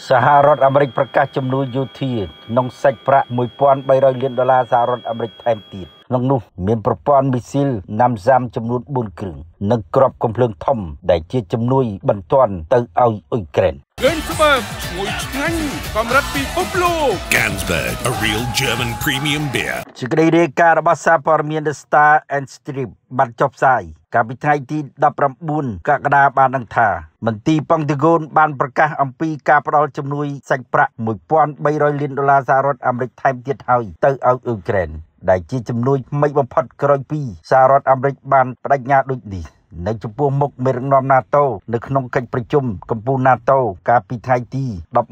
សហរដ្ឋអាមេរិកប្រកាសជំនួយយោធាក្នុងសាច់ប្រាក់$1,300 លានសហរដ្ឋអាមេរិកថែមទៀតក្នុងនោះមានប្រព័ន្ធមីស៊ីល NASAMS ចំនួន4គ្រឿងនិងគ្រាប់កាំភ្លើងធំដែលជាជំនួយបន្ទាន់ទៅឲ្យអ៊ុយក្រែន Gansberg ឈ្ងុយឆ្ងាញ់កម្រិតពិភពលោក Gansberg a real German premium beer សេចក្តីរាយការណ៍របស់សារព័ត៌មាន The Star and Strip បានចុះផ្សាយកាលពីថ្ងៃទី19 កក្កដាបានដឹងថាមន្ទីរ Pentagon បានប្រកាសអំពីការផ្តល់ជំនួយសាច់ប្រាក់$1,300 លានសហរដ្ឋអាមេរិកថែមទៀតហើយទៅឲ្យអ៊ុយក្រែនដែលជាជំនួយថ្មីបំផុតក្រោយពីសហរដ្ឋអាមេរិកបានបដិញ្ញាដូចនេះនៅចំពោះមុខមេដឹកនាំ NATO នៅក្នុងកិច្ចប្រជុំកម្ពុជា NATO កាលពីថ្ងៃទី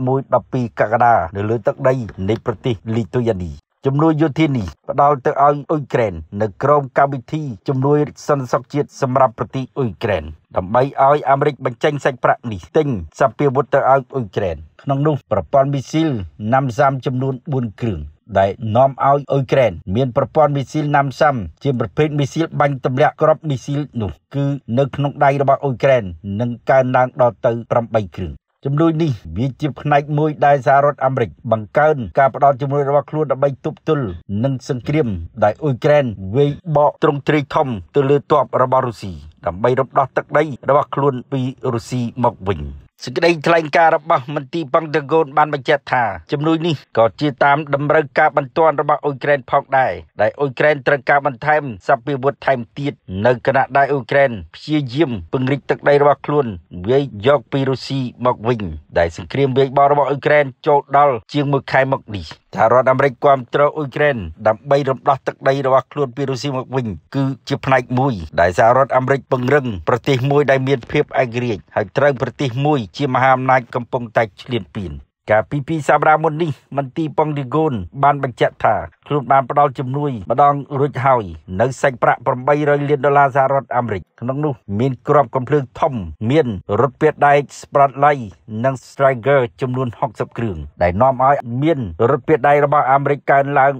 11-12 កក្កដានៅលើទឹកដីនៃប្រទេសលីទុយយ៉ានីជំនួយយោធានេះផ្ដល់ទៅឲ្យអ៊ុយក្រែននៅក្រោមកម្មវិធីជំនួយសន្តិសុខជាតិសម្រាប់ប្រទេសអ៊ុយក្រែនដើម្បីឲ្យអាមេរិកបញ្ចេញសាច់ប្រាក់នេះទិញសព្វាវុធទៅឲ្យអ៊ុយក្រែនក្នុងនោះប្រព័ន្ធមីស៊ីល NASAMS ចំនួន4គ្រឿងដែលនាំឲ្យអ៊ុយក្រែនមានប្រព័ន្ធមីស៊ីល NASAMS ជាប្រភេទមីស៊ីលបាញ់ទម្លាក់គ្រាប់មីស៊ីលនោះគឺនៅក្នុងដៃរបស់អ៊ុយក្រែននឹងកើនឡើងដល់ទៅ8គ្រឿងជំនួយនេះវាជាផ្នែកមួយដែលសហរដ្ឋអាមេរិកបង្កើនការផ្ដល់ជំនួយរបស់ខ្លួនដើម្បីទប់ទល់នឹងសង្គ្រាមដែលអ៊ុយក្រែនវាយបកទ្រង់ទ្រាយធំទៅលើទ័ពរបស់រុស្ស៊ីដើម្បីរំដោះទឹកដីរបស់ខ្លួនពីរុស្ស៊ីមកវិញសេចក្តីថ្លែងការណ៍របស់មន្ទីរ Pentagon បានបញ្ជាក់ថាជំនួយនេះក៏ជាតាមតម្រូវការបន្ទាន់របស់អ៊ុយក្រែនផងដែរដែលអ៊ុយក្រែនត្រូវការបន្ថែមសព្វាវុធថែមទៀតនៅខណៈដែលអ៊ុយក្រែនព្យាយាមពង្រីកទឹកដីរបស់ខ្លួនវាយយកពីរុស្ស៊ីមកវិញដែលសង្គ្រាមវាយបករបស់អ៊ុយក្រែនចូលដល់ជាង1ខែមកនេះសហរដ្ឋអាមេរិកគាំទ្រអ៊ុយក្រែនដើម្បីរំដោះទឹកដីរបស់ខ្លួនពីរុស្ស៊ីមកវិញគឺជាផ្នែកមួយដែលសហរដ្ឋអាមេរិកពង្រឹងប្រទេសមួយដែលមានភាពឯករាជ្យហើយត្រូវប្រទេសមួយជាមហាអំណាចកំពុងតែឈ្លានពានកាលពី2សប្តាហ៍មុននេះមន្ទីរ Pentagon បានបញ្ជាក់ថាខ្លួនបានផ្ដល់ជំនួយម្ដងរួចហើយនៅសាច់ប្រាក់$800 លានសហរដ្ឋអាមេរិកក្នុងនោះមានគ្រាប់កាំភ្លើងធំមានរថពាដែក Spratly និង Striker ចំនួន60គ្រឿងដែលនាំឲ្យមានរថពាដែករបស់អាមេរិកកើនឡើង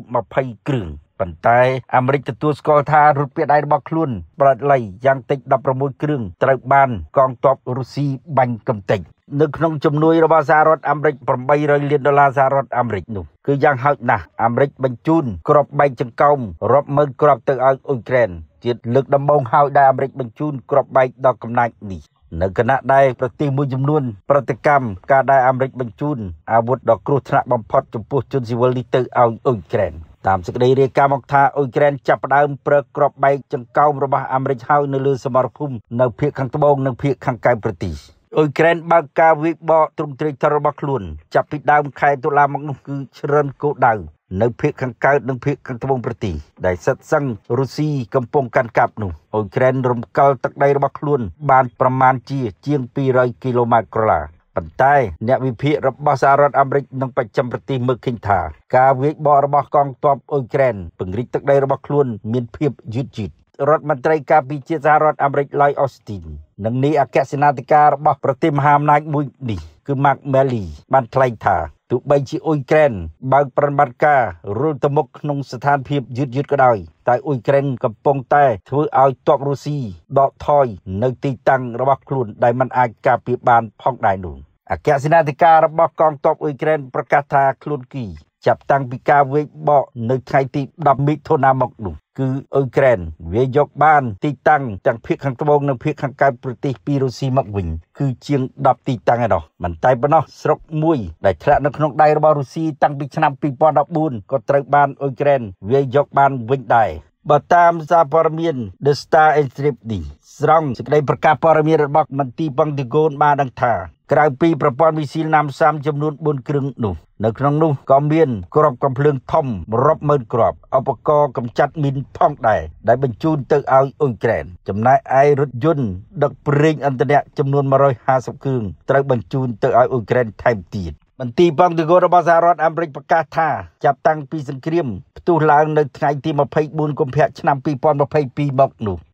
120គ្រឿងប៉ុន្តែអាមេរិកទទួលស្គាល់ថារថពាដែករបស់ខ្លួនប្រដលៃយ៉ាងតិច16គ្រឿងត្រូវបានកងទ័ពរុស្ស៊ីបាញ់កំទេចនៅក្នុងជំនួយរបស់សហរដ្ឋអាមេរិក$800 លានសហរដ្ឋអាមេរិកនោះគឺយ៉ាងហោចណាស់អាមេរិកបញ្ជូនគ្រាប់បែកចង្កោមរាប់ម៉ឺនគ្រាប់ទៅឲ្យអ៊ុយក្រែនជាលើកដំបូងហើយដែលអាមេរិកបញ្ជូនគ្រាប់បែកដល់កំណាចនេះនៅគណៈដែលប្រទេសមួយចំនួនប្រតិកម្មការដែលអាមេរិកបញ្ជូនអាវុធដ៏គ្រោះថ្នាក់បំផុតចំពោះជនស៊ីវិលនេះទៅឲ្យអ៊ុយក្រែនតាមសេចក្តីរាយការណ៍មកថាអ៊ុយក្រែនចាប់ផ្ដើមប្រើគ្រាប់បែកចង្កោមរបស់អាមេរិកហើយនៅលើសមរភូមិនៅភាគខាងត្បូងនិងភាគខាងកើតប្រទេសអ៊ុយក្រែនបើកការវាយបកទ្រង់ទ្រាយធំរបស់ខ្លួនចាប់ពីដើមខែតុលាមកនោះគឺជ្រើនគោលដៅនៅភាគខាងកើតនិងភាគខាងត្បូងប្រទេសដែលសិតសឹងរុស្ស៊ីកំពុងកាន់កាប់នោះអ៊ុយក្រែនរំកិលទឹកដីរបស់ខ្លួនបានប្រមាណជាង200គីឡូម៉ែត្រក្រឡាប៉ុន្តែអ្នកវិភាគរបស់សហរដ្ឋអាមេរិកនិងបច្ចឹមប្រទេសមើលឃើញថាការវាយបករបស់កងទ័ពអ៊ុយក្រែនពង្រីកទឹកដីរបស់ខ្លួនមានភាពយឺតរដ្ឋមន្ត្រីការពារជាតិសហរដ្ឋអាមេរិក Lloyd Austin និងនាយអគ្គសេនាធិការរបស់ប្រទេសមហាអំណាចមួយនេះគឺ Mark Milley បានថ្លែងថាទោះបីជាអ៊ុយក្រែនបើកប្រតិបត្តិការរុលទៅមុខក្នុងស្ថានភាពយឺតក៏ដោយតែអ៊ុយក្រែនកំពុងតែធ្វើឲ្យទ័ពរុស្ស៊ីដកថយនៅទីតាំងរបស់ខ្លួនដែលមិនអាចការពារបានផងដែរនោះអគ្គសេនាធិការរបស់កងទ័ពអ៊ុយក្រែនប្រកាសថាខ្លួនគីចាប់តាំងពីការវាយបកនៅថ្ងៃទី10មិថុនាមកនោះគឺអ៊ុយក្រែនវាយកបានទីតាំងទាំងភាគខាងត្បូងនិងភាគខាងកើតប្រទេសពីរុស្ស៊ីមកវិញគឺជាង10ទីតាំងឯណោះមិនតែប៉ុណ្ណោះស្រុកមួយដែលធ្លាក់នៅក្នុងដៃរបស់រុស្ស៊ីតាំងពីឆ្នាំ2014ក៏ត្រូវបានអ៊ុយក្រែនវាយកបានវិញដែរបើតាមសារព័ត៌មាន The Star and Strip នេះស្រង់សេចក្តីប្រកាសព័ត៌មានរបស់មន្ទីរ Pentagon បានដឹងថាក្រៅពីប្រព័ន្ធមីស៊ីល NASAMS ចំនួន4គ្រឿងនោះនៅក្នុងនោះក៏មានគ្រាប់កាំភ្លើងធំរាប់ម៉ឺនគ្រាប់ឧបករណ៍កម្ចាត់មីនផងដែរដែលបញ្ជូនទៅឲ្យអ៊ុយក្រែនចំណែកឯរថយន្តដឹកប្រេងឥន្ធនៈចំនួន150គ្រឿងត្រូវបញ្ជូនទៅឲ្យអ៊ុយក្រែនថែមទៀតមន្ទីរ Pentagon របស់សហរដ្ឋអាមេរិកប្រកាសថាចាប់តាំងពីសង្គ្រាមផ្ទុះឡើងនៅថ្ងៃទី24កុម្ភៈឆ្នាំ2022មកនោះ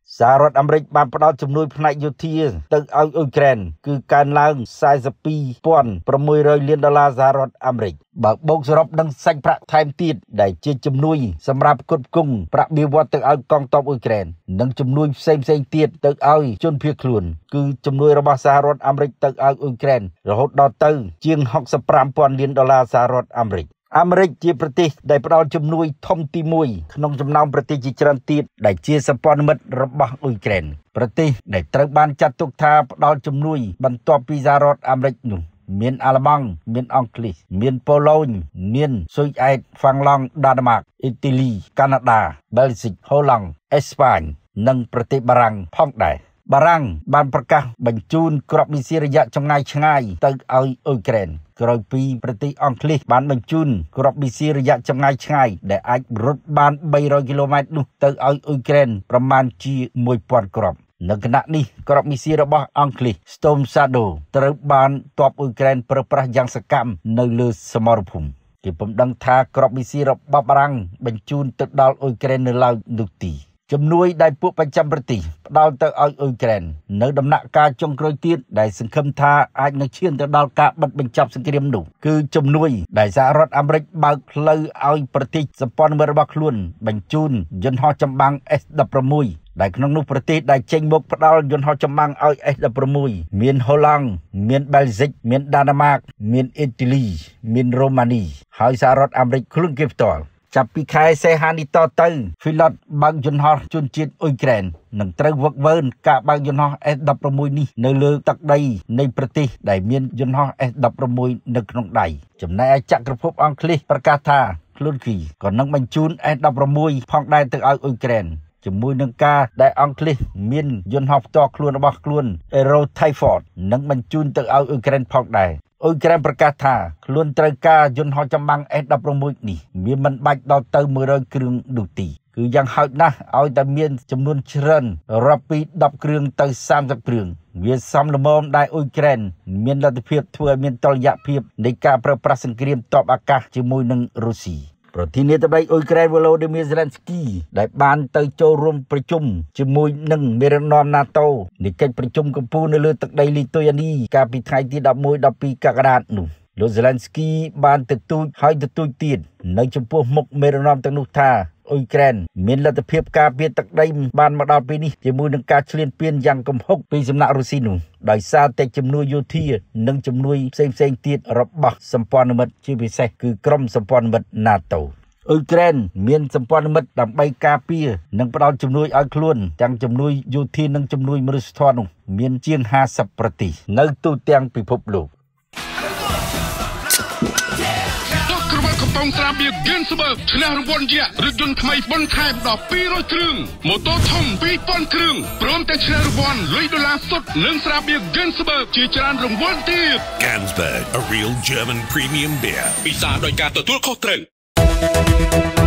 សហរដ្ឋអាមេរិកបានផ្ដល់ជំនួយផ្នែកយោធាទៅឲ្យអ៊ុយក្រែនគឺកើនឡើង42,600 លានដុល្លារសហរដ្ឋអាមេរិកបើបូកសរុបនឹងសាច់ប្រាក់ថែមទៀតដែលជាជំនួយសម្រាប់ផ្គត់ផ្គង់ប្រាក់បៀវត្សទៅឲ្យកងទ័ពអ៊ុយក្រែននិងជំនួយផ្សេងទៀតទៅឲ្យជនភៀសខ្លួនគឺជំនួយរបស់សហរដ្ឋអាមេរិកទៅឲ្យអ៊ុយក្រែនរហូតដល់ទៅជាង65,000 លានដុល្លារសហរដ្ឋអាមេរិកអាមេរិកជាប្រទេសដែលផ្ដល់ជំនួយធំទី1ក្នុងចំណោមប្រទេសជាច្រើនទៀតដែលជាសម្ព័ន្ធមិត្តរបស់អ៊ុយក្រែនប្រទេសដែលត្រូវបានចាត់ទុកថាផ្ដល់ជំនួយបន្ទាប់ពីសហរដ្ឋអាមេរិកនោះមានអាល្លឺម៉ង់មានអង់គ្លេសមានប៉ូឡូញមានស៊ុយអែតហ្វាំងឡង់ដាណឺម៉ាកអ៊ីតាលីកាណាដាបែលហ្សិកហូឡង់អេស្ប៉ាញនិងប្រទេសបារាំងផងដែរបារាំងបានប្រកាសបញ្ជូនគ្រាប់មីស៊ីលរយៈចម្ងាយឆ្ងាយទៅឲ្យអ៊ុយក្រែនក្រោយពីប្រទេសអង់គ្លេសបានបញ្ជូនគ្រាប់មីស៊ីលរយៈចម្ងាយឆ្ងាយដែលអាចរត់បាន300គីឡូម៉ែត្រនោះទៅឲ្យអ៊ុយក្រែនប្រមាណជា1000គ្រាប់នៅគណៈនេះគ្រាប់មីស៊ីលរបស់អង់គ្លេស Storm Shadow ត្រូវបានទ័ពអ៊ុយក្រែនប្រើប្រាស់យ៉ាងសកម្មនៅលើសមរភូមិគេពុំដឹងថាគ្រាប់មីស៊ីលរបស់បារាំងបញ្ជូនទៅដល់អ៊ុយក្រែននៅឡើយនោះទេជំនួយដែលពួកប្រចាំប្រទេសផ្ដល់ទៅឲ្យអ៊ុយក្រែននៅដំណាក់កាលចុងក្រោយទៀតដែលសង្ឃឹមថាអាចនឹងឈានទៅដល់ការបិទបញ្ចប់សង្គ្រាមនោះគឺជំនួយដែលសហរដ្ឋអាមេរិកបើកផ្លូវឲ្យប្រទេសសម្ព័ន្ធមិត្តរបស់ខ្លួនបញ្ជូនយន្តហោះចម្បាំង S-16 ដែលក្នុងនោះប្រទេសដែលចេញមកផ្ដល់យន្តហោះចម្បាំងឲ្យ S-16 មានហូឡង់មានបែលហ្សិកមានដាណឺម៉ាកមានអ៊ីតាលីមានរ៉ូម៉ានីហើយសហរដ្ឋអាមេរិកខ្លួនគេផ្ទាល់ចាប់ពីខែសីហានេះតទៅហ្វីឡុតបើកយន្តហោះជនជាតិអ៊ុយក្រែននឹងត្រូវវឹកវើការបើកយន្តហោះ S-16 នេះនៅលើទឹកដីនៃប្រទេសដែលមានយន្តហោះ S-16 នៅក្នុងដៃចំណែកឯចក្រភពអង់គ្លេសប្រកាសថាខ្លួនគេក៏នឹងបញ្ជូន S-16 ផងដែរទៅឲ្យអ៊ុយក្រែនជាមួយនឹងការដែលអង់គ្លេសមានយន្តហោះផ្ទាល់ខ្លួនរបស់ខ្លួន Aero Typhoon នឹងបញ្ជូនទៅឲ្យអ៊ុយក្រែនផងដែរអ៊ុយក្រែនប្រកាសថាខ្លួនត្រូវការយន្តហោះចម្បាំង S-16 នេះមានមិនបាច់ដល់ទៅ100គ្រឿងនោះទេគឺយ៉ាងហោចណាស់ឲ្យតែមានចំនួនច្រើនរាប់ពី10គ្រឿងទៅ30គ្រឿងវាសមល្មមដែលអ៊ុយក្រែនមានលទ្ធភាពធ្វើឲ្យមានតុល្យភាពនៃការប្រើប្រាស់សង្គ្រាមទ័ពអាកាសជាមួយនឹងរុស្ស៊ីប្រធានាធិបតីអ៊ុយក្រែន Volodymyr Zelensky ដែលបានទៅចូលរួមប្រជុំជាមួយនឹងមេដឹកនាំ NATO នៃកិច្ចប្រជុំកំពូលនៅលើទឹកដីលីទុយអានីកាលពីថ្ងៃទី11-12 កក្កដានោះលោក Zelensky បានទទូចទៀតនៅចំពោះមុខមេដឹកនាំទាំងនោះថាអ៊ុយក្រែនមានលទ្ធភាពការពារទឹកដីបានមកដល់ពេលនេះជាមួយនឹងការឈ្លានពានយ៉ាងគំហុកពីសំណាក់រុស្ស៊ីនោះដោយសារតែជំនួយយោធានិងជំនួយផ្សេងទៀតរបស់សម្ព័ន្ធមិត្តជាពិសេសគឺក្រុមសម្ព័ន្ធមិត្ត NATO អ៊ុយក្រែនមានសម្ព័ន្ធមិត្តដើម្បីការពារនិងផ្ដល់ជំនួយឲ្យខ្លួនទាំងជំនួយយោធានិងជំនួយមនុស្សធម៌នោះមានជាង50ប្រទេសនៅទូទាំងពិភពលោកកំប៉ុងត្រាបៀ Ginsberg ឈ្នះរង្វាន់យក្សរថយន្តថ្មីបន្ថែមដល់200គ្រឿងម៉ូតូធំ2000គ្រឿងព្រមទាំងឈ្នះរង្វាន់លុយដុល្លារសុទ្ធនិងស្រាបៀ Ginsberg ជាច្រើនរង្វាន់ទៀត Gansberg, a real German premium beer. ពិសាដោយការទទួលខុសត្រូវ